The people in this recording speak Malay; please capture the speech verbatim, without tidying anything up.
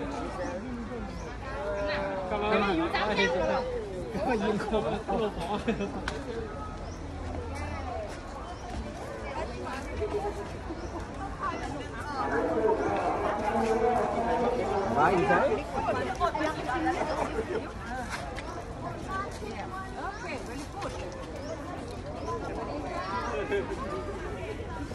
干嘛？干嘛？干嘛阴口啊？落跑。Baik, saya.